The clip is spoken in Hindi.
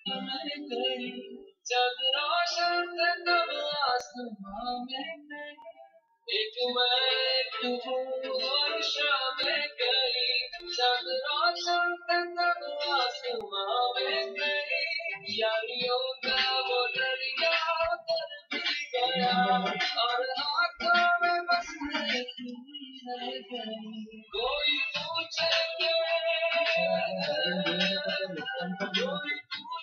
में गई जब रोशन तब आसमां में गई एक मैं तू और शामें गई जब रोशन तब आसमां में गई यारियों का वो दरिया तर भी गया और आंखों में बस नहीं रह गई कोई पूछे कोई